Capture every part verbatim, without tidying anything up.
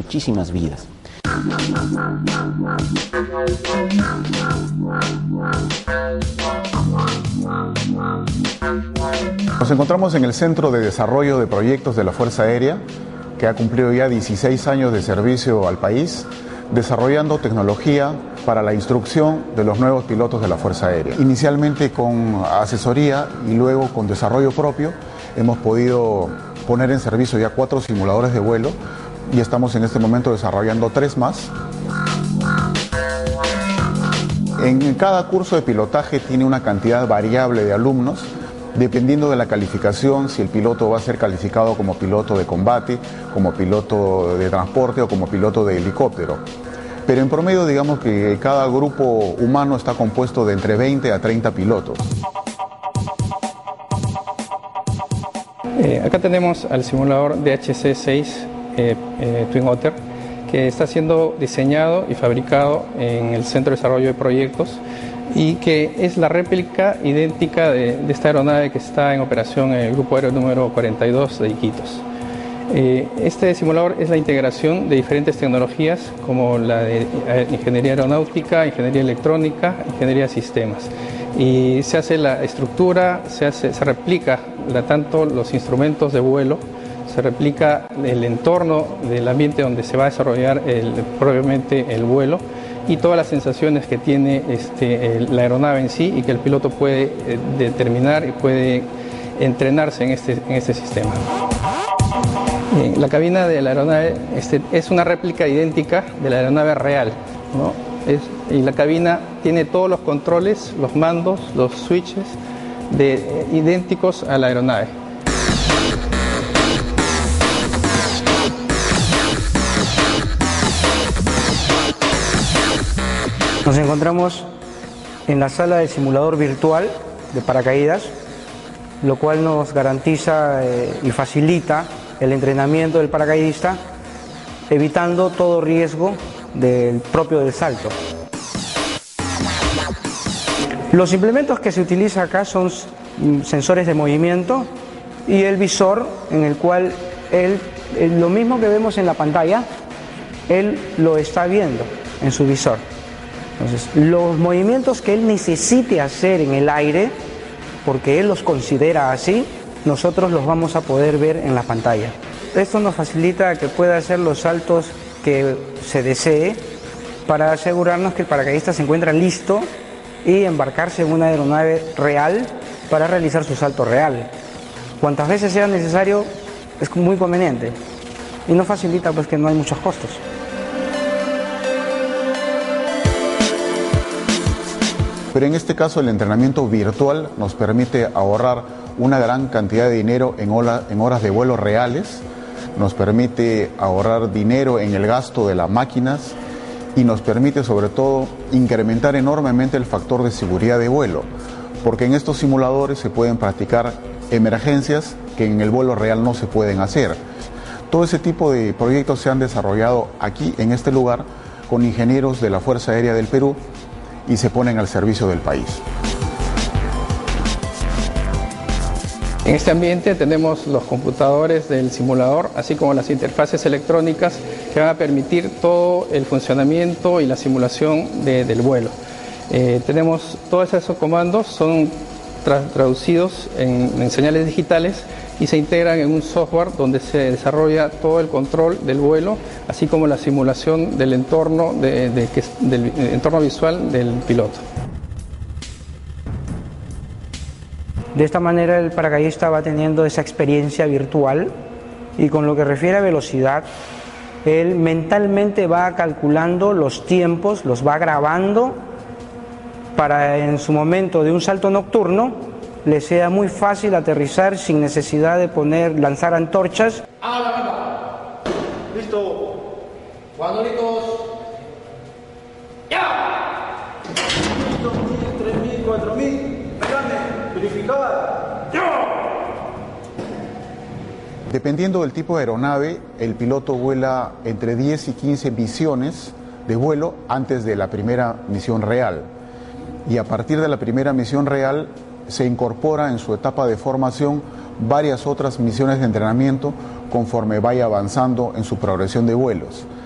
muchísimas vidas. Nos encontramos en el Centro de Desarrollo de Proyectos de la Fuerza Aérea, que ha cumplido ya dieciséis años de servicio al país, desarrollando tecnología para la instrucción de los nuevos pilotos de la Fuerza Aérea. Inicialmente con asesoría y luego con desarrollo propio, hemos podido poner en servicio ya cuatro simuladores de vuelo y estamos en este momento desarrollando tres más. En cada curso de pilotaje tiene una cantidad variable de alumnos, dependiendo de la calificación, si el piloto va a ser calificado como piloto de combate, como piloto de transporte o como piloto de helicóptero. Pero en promedio, digamos que cada grupo humano está compuesto de entre veinte a treinta pilotos. Eh, acá tenemos al simulador D H C seis eh, eh, Twin Otter, que está siendo diseñado y fabricado en el Centro de Desarrollo de Proyectos y que es la réplica idéntica de, de esta aeronave que está en operación en el Grupo Aéreo número cuarenta y dos de Iquitos. Eh, este simulador es la integración de diferentes tecnologías como la de ingeniería aeronáutica, ingeniería electrónica, ingeniería de sistemas. Y se hace la estructura, se, hace, se replica la, tanto los instrumentos de vuelo, se replica el entorno del ambiente donde se va a desarrollar el, propiamente el vuelo y todas las sensaciones que tiene este, el, la aeronave en sí y que el piloto puede eh, determinar y puede entrenarse en este, en este sistema. Eh, la cabina de la aeronave este, es una réplica idéntica de la aeronave real, ¿no? Es, y la cabina tiene todos los controles, los mandos, los switches de, eh, idénticos a la aeronave. Nos encontramos en la sala del simulador virtual de paracaídas, lo cual nos garantiza eh, y facilita el entrenamiento del paracaidista, evitando todo riesgo del propio del salto. Los implementos que se utiliza acá son sensores de movimiento y el visor, en el cual él, lo mismo que vemos en la pantalla, él lo está viendo en su visor. Entonces, los movimientos que él necesite hacer en el aire, porque él los considera así, nosotros los vamos a poder ver en la pantalla. Esto nos facilita que pueda hacer los saltos que se desee para asegurarnos que el paracaidista se encuentra listo y embarcarse en una aeronave real para realizar su salto real. Cuantas veces sea necesario es muy conveniente y nos facilita pues que no hay muchos costos. Pero en este caso el entrenamiento virtual nos permite ahorrar una gran cantidad de dinero en, hora, en horas de vuelo reales, nos permite ahorrar dinero en el gasto de las máquinas y nos permite sobre todo incrementar enormemente el factor de seguridad de vuelo, porque en estos simuladores se pueden practicar emergencias que en el vuelo real no se pueden hacer. Todo ese tipo de proyectos se han desarrollado aquí en este lugar con ingenieros de la Fuerza Aérea del Perú y se ponen al servicio del país. En este ambiente tenemos los computadores del simulador, así como las interfaces electrónicas que van a permitir todo el funcionamiento y la simulación de, del vuelo. Eh, tenemos todos esos comandos, son tra traducidos en, en señales digitales y se integran en un software donde se desarrolla todo el control del vuelo, así como la simulación del entorno, de, de, de, del entorno visual del piloto. De esta manera el paracaidista va teniendo esa experiencia virtual y con lo que refiere a velocidad, él mentalmente va calculando los tiempos, los va grabando para en su momento de un salto nocturno le sea muy fácil aterrizar sin necesidad de poner, lanzar antorchas. ¡A la banda! ¡Listo! ¡Cuando listos! ¡Ya! ¡Listo! ¡Mil, tres mil, cuatro mil! ¡Pegame! ¡Verificada! ¡Ya! Dependiendo del tipo de aeronave, el piloto vuela entre diez y quince misiones de vuelo antes de la primera misión real. Y a partir de la primera misión real, se incorpora en su etapa de formación varias otras misiones de entrenamiento conforme vaya avanzando en su progresión de vuelos.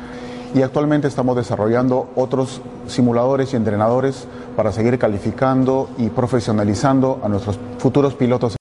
y actualmente estamos desarrollando otros simuladores y entrenadores para seguir calificando y profesionalizando a nuestros futuros pilotos.